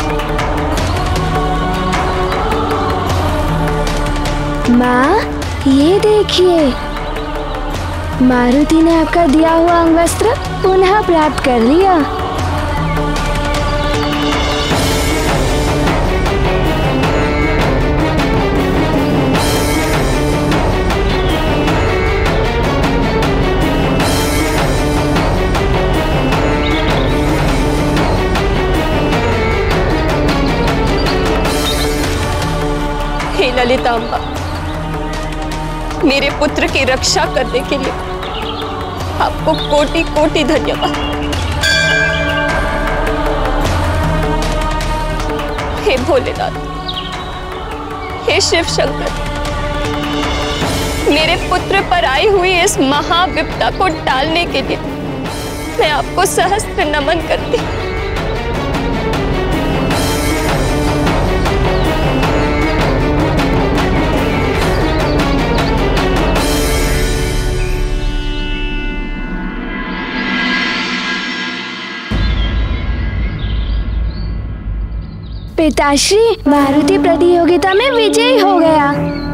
माँ, ये देखिए, मारुति ने आपका दिया हुआ अंगवस्त्र पुनः प्राप्त कर लिया। हे ललितांबा, मेरे पुत्र की रक्षा करने के लिए आपको कोटि कोटि धन्यवाद। हे भोलेनाथ, हे शिव शंकर, मेरे पुत्र पर आई हुई इस महाविपदा को टालने के लिए मैं आपको सहस्त्र नमन करती हूँ। पिताश्री, मारुति प्रतियोगिता में विजयी हो गया।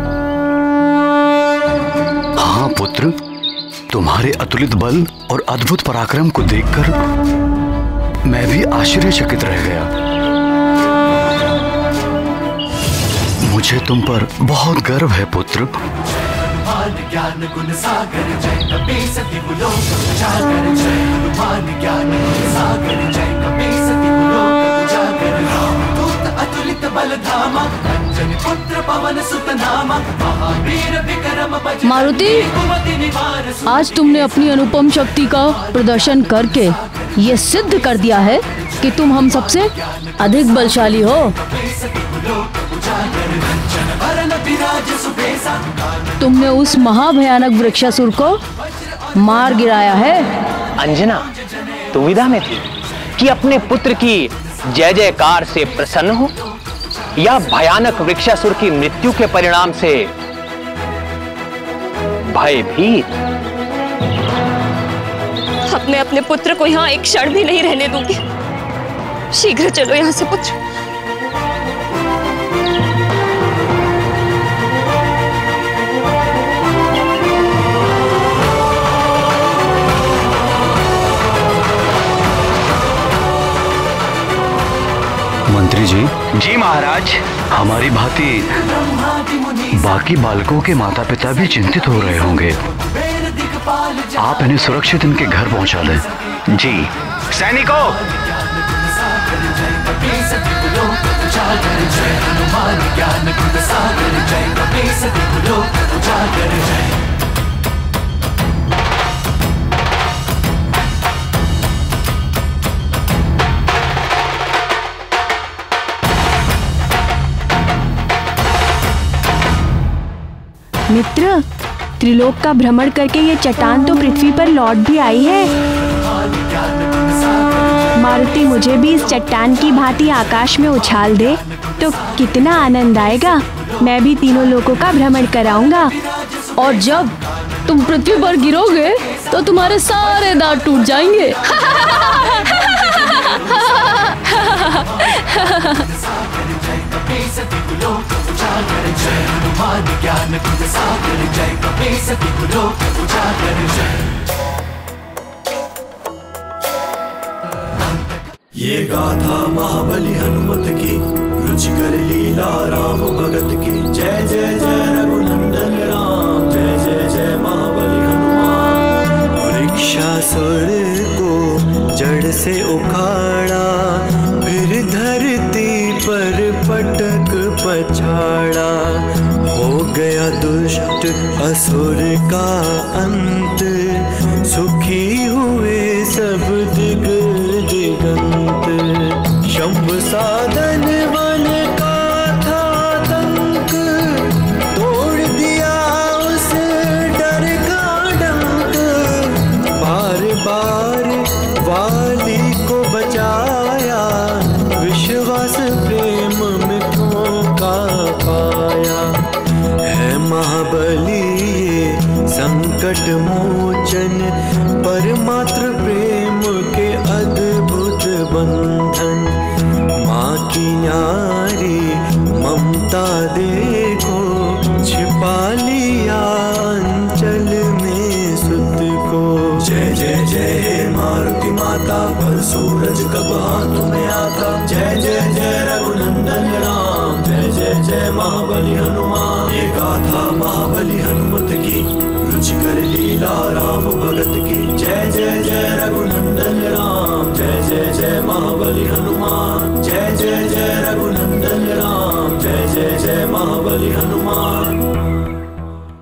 हाँ पुत्र, तुम्हारे अतुलित बल और अद्भुत पराक्रम को देखकर मैं भी आश्चर्यचकित रह गया। मुझे तुम पर बहुत गर्व है पुत्र। ज्ञान गुण सागर जय कपी सती लोक उजागर, जय हनुमान ज्ञान गुण सागर जय कपी सती लोक उजागर, रामदूत अतुलित बल धामा, अंजनी पुत्र पवन सुत नामा, महावीर विक्रम बजरंगी मारुति, कुमति निवार। आज तुमने अपनी अनुपम शक्ति का प्रदर्शन करके ये सिद्ध कर दिया है कि तुम हम सबसे अधिक बलशाली हो। तुमने उस महाभयानक वृक्षासुर को मार गिराया है। अंजना दुविधा में थी कि अपने पुत्र की जय जयकार से प्रसन्न हो या भयानक वृक्षासुर की मृत्यु के परिणाम से भयभीत। अब मैं अपने पुत्र को यहाँ एक क्षण भी नहीं रहने दूंगी। शीघ्र चलो यहाँ से पुत्र। मंत्री जी। जी महाराज। हमारी भांति बाकी बालकों के माता पिता भी चिंतित हो रहे होंगे। आप इन्हें सुरक्षित इनके घर पहुंचा दें। जी। सैनिकों, मित्र, त्रिलोक का भ्रमण करके ये चट्टान तो पृथ्वी पर लौट भी आई है। मारुति मुझे भी इस चट्टान की भांति आकाश में उछाल दे तो कितना आनंद आएगा। मैं भी तीनों लोकों का भ्रमण कराऊंगा। और जब तुम पृथ्वी पर गिरोगे तो तुम्हारे सारे दांत टूट जाएंगे। ये गाथा महाबली हनुमत की, रुचिकर लीला राम भगत की। जय जय जय रघुनंदन राम, जय जय जय महाबली हनुमान। वृक्षासुर को जड़ से उखाड़ा, फिर धरती पर पटक पछाड़ा। हो गया दुष्ट असुर का अंत, सुखी हुए सब दिग दिगंत। शंभ साधन वन का था तंक, तोड़ दिया उस डर का डंक। बार बार वाली को बचाया, विश्वास प्रेम मित्रों का पाया। है महाबली ये संकट मोचन, परमात्र प्रेम के अद्भुत बंधन। माँ की न्यारी ममता देखो, छिपा लिया अंचल में सुत को। जय जय जय मारुति माता, पर सूरज कब हाथ में आता। जय जय जय रघुनंदन राम, जय जय जय महाबली हनुमान। ये गाथा महाबली हनुमत की, रुचिकर लीला राम भगत की। जय जय जय रघुनंदन राम, जय जय जय महाबली हनुमान। जय जय जय रघुनंदन राम, जय जय जय महाबली हनुमान।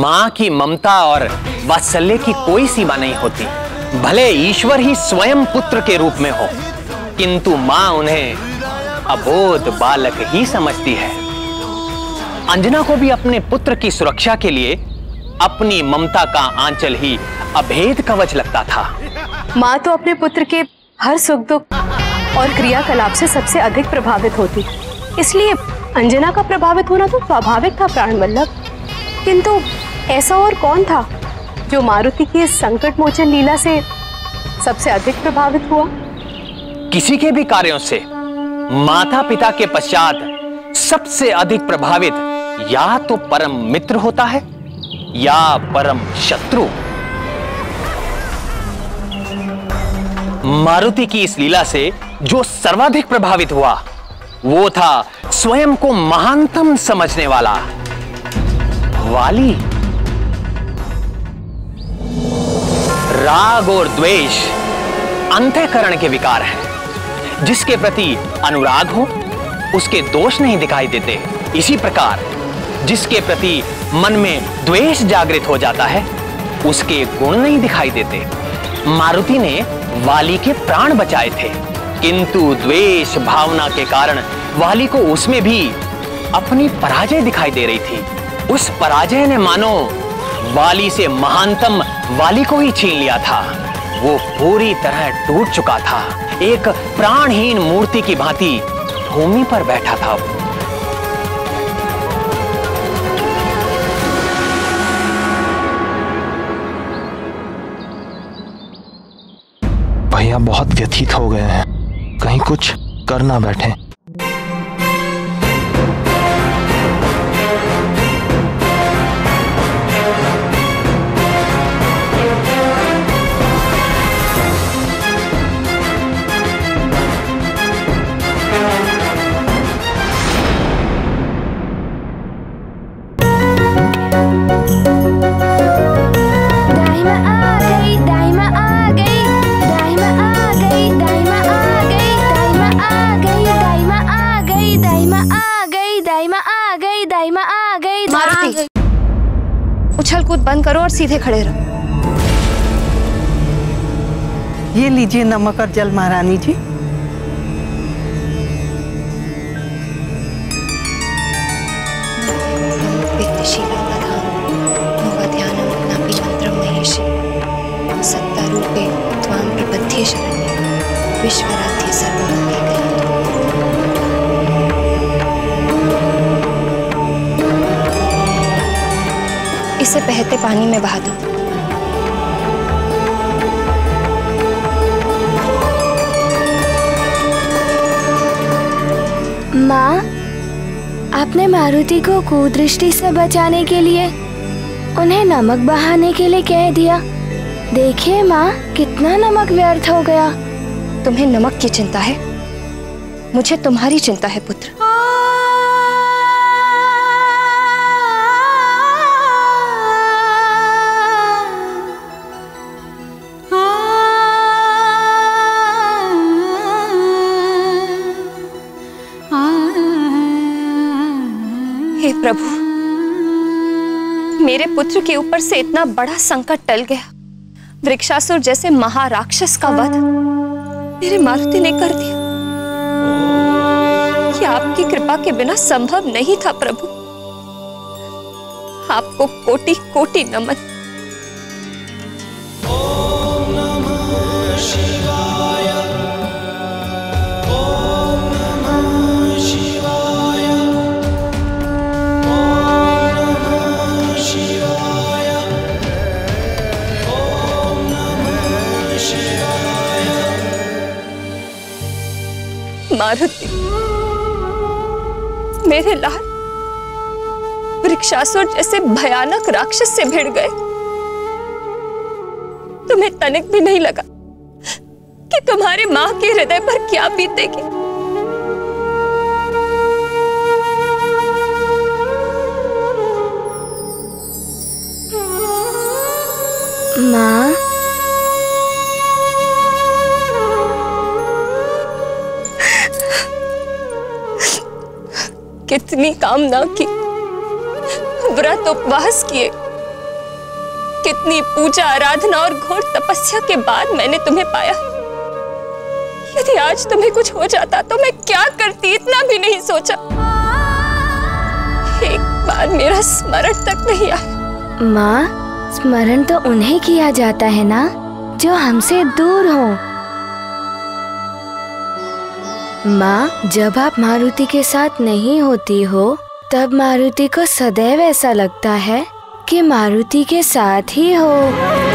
माँ की ममता और वात्सल्य की कोई सीमा नहीं होती। भले ईश्वर ही स्वयं पुत्र के रूप में हो, किंतु माँ उन्हें अबोध बालक ही समझती है। अंजना को भी अपने पुत्र की सुरक्षा के लिए अपनी ममता का आंचल ही अभेद कवच लगता था। माँ तो अपने पुत्र के हर सुख दुख और क्रियाकलाप से सबसे अधिक प्रभावित होती, इसलिए अंजना का प्रभावित होना तो स्वाभाविक था प्राण वल्लभ। किंतु ऐसा और कौन था जो मारुति की इस संकट मोचन लीला से सबसे अधिक प्रभावित हुआ? किसी के भी कार्यों से माता पिता के पश्चात सबसे अधिक प्रभावित या तो परम मित्र होता है या परम शत्रु। मारुति की इस लीला से जो सर्वाधिक प्रभावित हुआ वो था स्वयं को महानतम समझने वाला वाली। राग और द्वेष अंतःकरण के विकार हैं। जिसके प्रति अनुराग हो उसके दोष नहीं दिखाई देते। इसी प्रकार जिसके प्रति मन में द्वेष जागृत हो जाता है उसके गुण नहीं दिखाई देते। मारुति ने वाली के प्राण बचाए थे, किंतु द्वेष भावना के कारण वाली को उसमें भी अपनी पराजय दिखाई दे रही थी। उस पराजय ने मानो वाली से महानतम वाली को ही छीन लिया था। वो पूरी तरह टूट चुका था, एक प्राणहीन मूर्ति की भांति भूमि पर बैठा था। भैया बहुत व्यथित हो गए हैं, कहीं कुछ कर ना बैठे। उछल कूद बंद करो और सीधे खड़े रहो। ये लीजिए नमक और जल महारानी जी। सत्ता रूपे त्वां प्रपद्ये शरण्ये विश्वराध्य सर्वलोके कलंतो। इसे बहते पानी में बहा दो। माँ, आपने मारुति को कुदृष्टि से बचाने के लिए उन्हें नमक बहाने के लिए कह दिया। देखिए माँ, कितना नमक व्यर्थ हो गया। तुम्हें नमक की चिंता है, मुझे तुम्हारी चिंता है पुत्र। हे प्रभु, मेरे पुत्र के ऊपर से इतना बड़ा संकट टल गया। वृक्षासुर जैसे महाराक्षस का वध मेरे मारुति ने कर दिया। यह आपकी कृपा के बिना संभव नहीं था प्रभु। आपको कोटि कोटि नमन। मारुति, मेरे लाल, वृक्षासुर जैसे भयानक राक्षस से भिड़ गए। तुम्हें तनिक भी नहीं लगा कि तुम्हारे मां के हृदय पर क्या बीतेगी? माँ, कितनी कामना की, व्रत उपवास किए, कितनी पूजा आराधना और घोर तपस्या के बाद मैंने तुम्हें पाया। यदि आज तुम्हें कुछ हो जाता तो मैं क्या करती, इतना भी नहीं सोचा। एक बार मेरा स्मरण तक नहीं आया। माँ, स्मरण तो उन्हें किया जाता है ना जो हमसे दूर हो। माँ, जब आप मारुति के साथ नहीं होती हो तब मारुति को सदैव ऐसा लगता है कि मारुति के साथ ही हो।